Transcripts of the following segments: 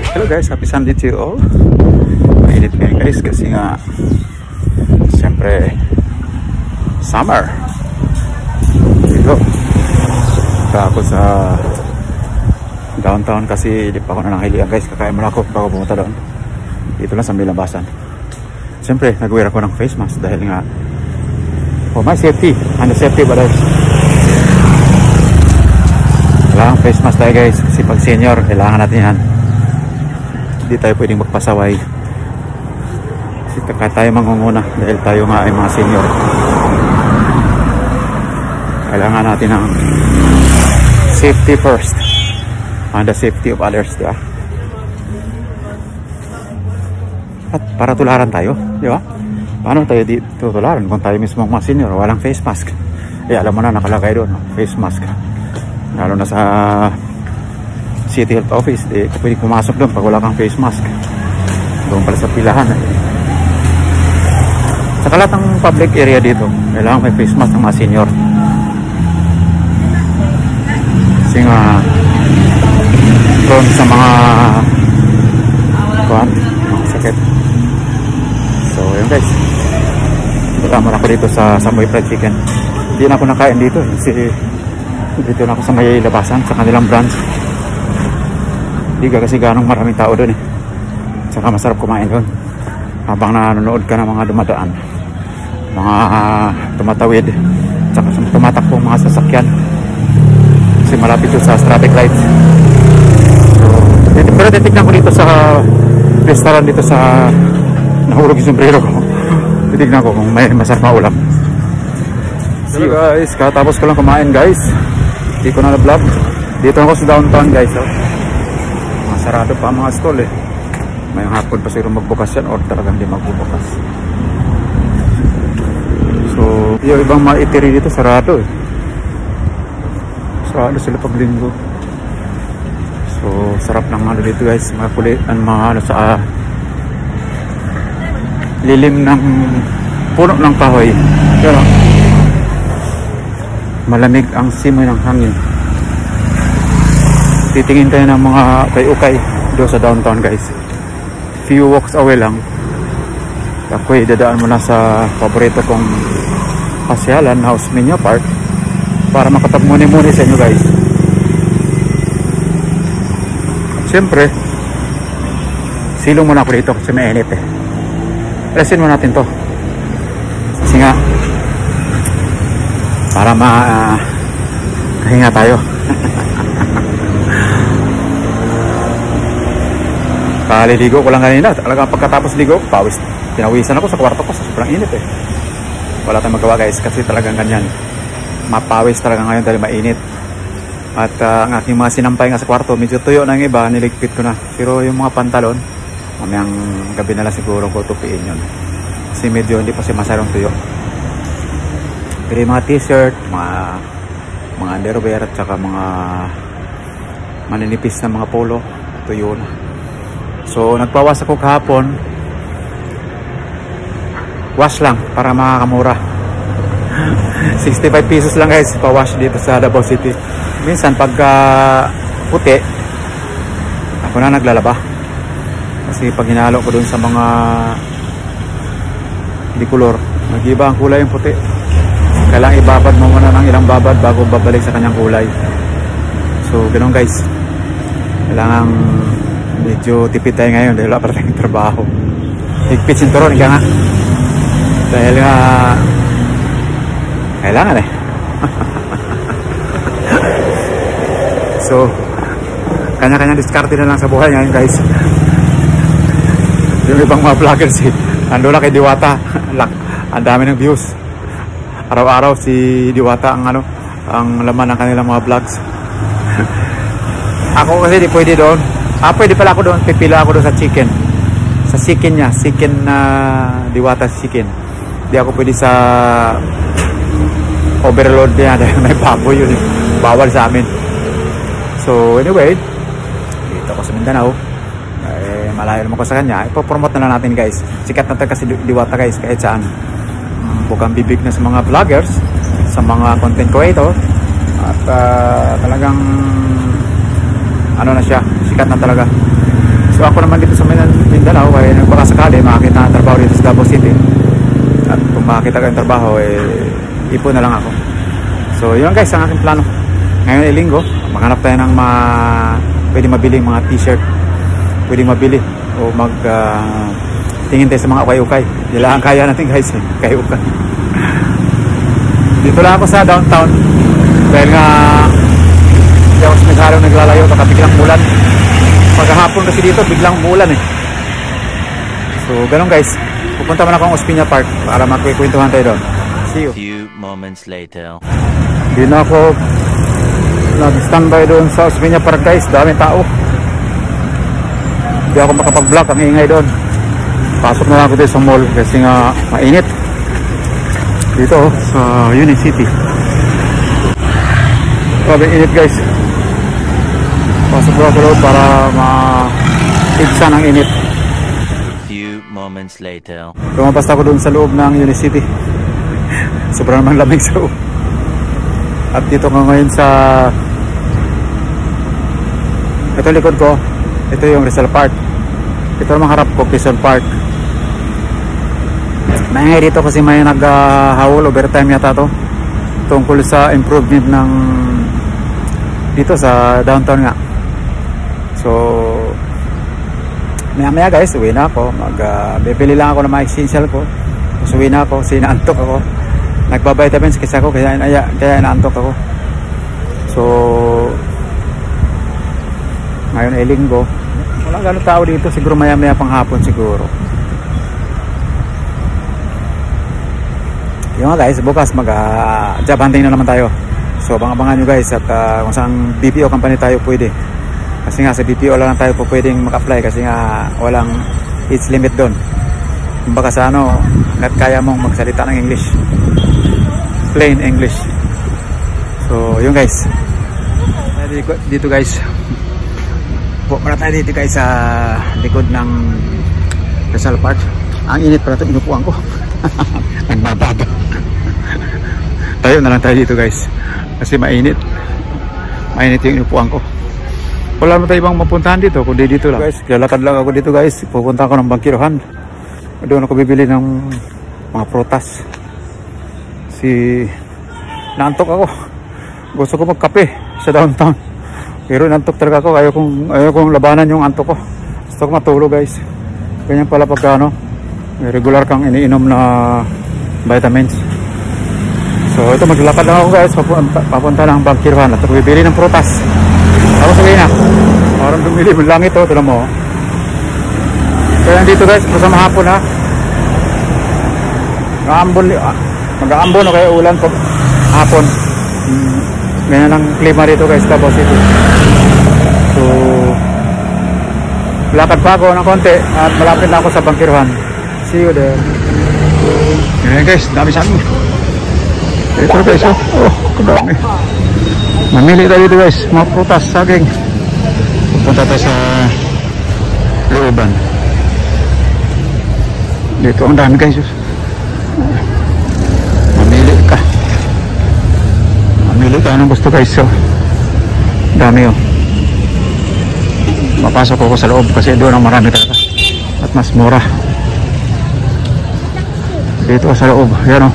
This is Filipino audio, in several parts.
Hello guys, happy Sunday to you all. Mainit ngayon guys kasi nga siyempre summer dito. Tapos sa downtown kasi di pa ako nananghilian guys. Kakain muna ako bago pumunta doon. Dito lang sa may labasan. Siyempre nag-wear ako ng face mask dahil nga for my safety and the safety of others. Kailangan face mask tayo guys kasi pag senior kailangan natin yan. Hindi tayo pwedeng magpasaway kasi tayo mangunguna dahil tayo nga ay mga senior. Kailangan natin ng safety first and the safety of others, diba? At para tularan tayo, diba? Paano tayo dito tularan kung tayo mismo mga senior walang face mask? Alam mo na nakalagay doon, face mask. Lalo na sa City Health Office, pwede pumasok doon pag wala kang face mask. Doon pala sa pilahan. Sa lahat ng public area dito, kailangan may face mask ng mga senior. Kasi nga, prone sa mga sakit. So, yun guys. Tama na ako dito sa Samoy Fried Chicken. Hindi na ako nakain dito. Kasi dito na ako sa may labasan sa kanilang branch. Hindi ka kasi ganong maraming tao doon eh. Saka masarap kumain doon habang nanonood ka ng mga dumadaan, mga tumatawid, saka tumatakbong mga sasakyan kasi malapit doon sa traffic lights. So, pero titignan ko dito sa restaurant dito sa nahulog yung sombrero ko. Titignan ko kung may masarap na ulam. So guys, katapos ko lang kumain guys. Hindi ko na na-vlog. Dito ako sa downtown guys. Masarado pa ang mga stall eh. May hapon pa siguro magbukas yan or talagang hindi magbubukas. So, yung ibang mga eatery dito sarado eh. Sarado sila pag linggo. So, sarap ng ano dito guys. Mga kulit, mga ano sa lilim ng puno ng kahoy. Pero malamig ang simoy ng hangin. Titingin tayo ng mga ukay-ukay doon sa downtown guys. Few walks away lang. Ako'y dadaan muna sa paborito kong pasyalan, House Minya Park, para makapagmuni-muni sa inyo guys. Siyempre silong muna ako dito kasi may init eh. Resin mo natin to kasi nga para makahinga tayo. Kaliligo ko lang kanina. Talagang pagkatapos ligo, pinawisan ako sa kwarto ko. Sobrang init eh. Wala tayong magawa guys kasi talagang ganyan. Mapawis talaga ngayon dahil mainit. At ang aking mga sinampay nga sa kwarto, medyo tuyo na yung iba, niligpit ko na. Pero yung mga pantalon, mamayang gabi na lang siguro ko tupiin yun. Kasi medyo hindi pa siya masyadong tuyo. Pero yung mga t-shirt, mga underwear at saka mga maninipis na mga polo, tuyo na. So nagpawas ako kahapon. Wash lang para makakamura. 65 pesos lang guys pawash dito sa Davao City. Minsan pagka puti ako na naglalaba. Kasi pag hinalo ko dun sa mga bicolor, nag-iba ang kulay yung puti. Kailangan ibabad mo muna ng ilang babad bago babalik sa kanyang kulay. So ganun guys. Kailangan medyo tipid tayo ngayon dahil wala pa tayong trabaho. Higpit sinturon, ika nga. Dahil nga kailangan eh. So kanya-kanya diskarte na lang sa buhay ngayon guys. Yung ibang mga vloggers eh, ando na kay Diwata. Ang dami ng views. Araw-araw si Diwata ang laman ng kanilang mga vlogs. Ako kasi di pwede doon. Pwede pala ako doon. Pipila ako doon sa chicken. Sa chicken niya. Chicken na Diwata chicken. Di ako pwede sa overload niya dahil may baboy yun eh. Bawal sa amin. So anyway, dito ako sa Mindanao. Malayo naman ko sa kanya. Ipopromote na lang natin guys. Sikat na tayo kasi Diwata guys kahit saan. Bukang bibig na sa mga vloggers, sa mga content creator. At talagang ano na siya, sikat na talaga. So ako naman dito sa Mindanao ay baka sakali makakita ng trabaho dito sa Davao City. At kung makakita ko yung trabaho ipon na lang ako. So yun guys ang aking plano. Ngayon ay linggo, maghanap tayo ng pwede mabili mga t-shirt, pwede mabili o tingin tayo sa mga ukay-ukay. Nila ang kaya natin guys ukay-ukay. Dito lang ako sa downtown dahil nga hindi ako naglalayo, baka biglang mulan. Paghahapon kasi dito biglang mulan So ganun guys, pupunta man ako ng Ospina Park para magkikwentuhan tayo doon. See you. Few moments later. Hindi na ako nag-standby doon sa Ospina Park guys, daming tao. Hindi ako makapag-vlog, ang ingay doon. Pasok na lang ako dito sa mall kasi nga mainit dito sa Unicity. Grabe init guys. Pasok na ako doon para ma-igsan ang init. Few moments later. Lumabas ako doon sa loob ng Unicity. Sobrang naman lamig sa loob. At dito ko ngayon sa ito likod ko, ito yung Rizal Park. Ito naman harap ko, Quezon Park. Maingay dito kasi may nag-haul overtime yata to tungkol sa improvement ng dito sa downtown nga. So maya guys, uwi na ako. Bibili lang ako ng mga essential ko. Tapos uwi na ako, sinaantok ako. Nagbabitamins kasi ako, kaya naantok ako. So ngayon ay linggo. Walang gano'ng tao dito, siguro maya pang hapon siguro. Yung nga guys, bukas job hunting na naman tayo. So abangan nyo guys at kung saan BPO company tayo pwede. Kasi nga sa BPO lang tayo po pwedeng mag-apply kasi nga walang age limit doon. Kumbaga sa kaya mong magsalita ng English, plain English. So yun guys, dito guys, muna tayo dito guys sa likod ng Rizal Park. Ang init pala ito, inupuan ko. Ang bababa. Tayo na lang tayo dito guys kasi mainit yung inupuan ko. Wala naman tayo ibang mapuntahan dito kundi dito lang guys. Lalakad lang ako dito guys, pupunta ako ng Bangkirohan. Doon ako bibili ng mga prutas. Naantok ako, gusto ko magkape sa downtown pero naantok talaga ako. Ayaw kong labanan yung antok ko. Gusto ko matulog guys. Ganyan pala pagka may regular kang iniinom na vitamins. So ito, maglalakad lang ako guys, papunta ng Bangkirohan at bibili ng prutas. Ako sabihin na parang dumili mo lang ito, tila mo. Kaya dito guys, sa mahapon mag-aambon o kaya ulan pag hapon. Ganyan ang klima dito guys, Davao City. So lakad pa ako ng konti at malapit na ako sa Bangkirohan. See you there. Ganyan guys, dami sa amin. Ito guys, kadami. Mamili tayo dito guys, mga prutas, saging. Pupunta tayo sa looban. Dito ang dami guys. Mamili ka anong gusto guys. So dami mapasok ako sa loob kasi doon ang marami talaga at mas mura. Dito sa loob, yan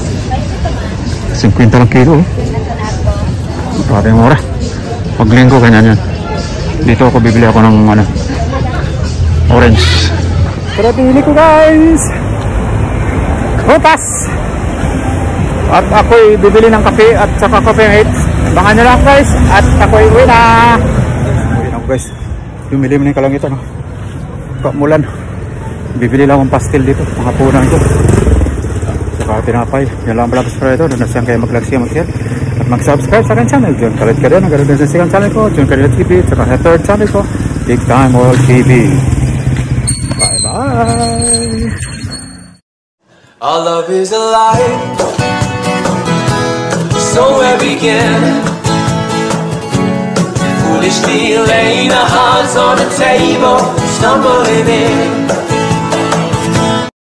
50 lang kilo. Grabe mura. Pag linggo ganyan yan. Dito ako bibili ako ng orange. Pero pili ko guys, prutas. At ako'y bibili ng kape at saka coffee mates. Abangan nyo lang guys. At ako'y uwi na. Uwi na ako guys. Lumilim na yung kalangitan. Mulan. Bibili lang akong pastel dito. Mga punan ko. Saka tinapay. Yan lang pala para ito. Nanasyan kayo mag-like siya mag-share. At mag-subscribe sa akin channel. John Kalit ka doon. Nagalit din sa second channel ko, John Kalit TV. At saka sa third channel ko, Big Time World TV. Bye bye. Our love is alive, so where begin? Foolishly laying our hearts on the table, stumbling in.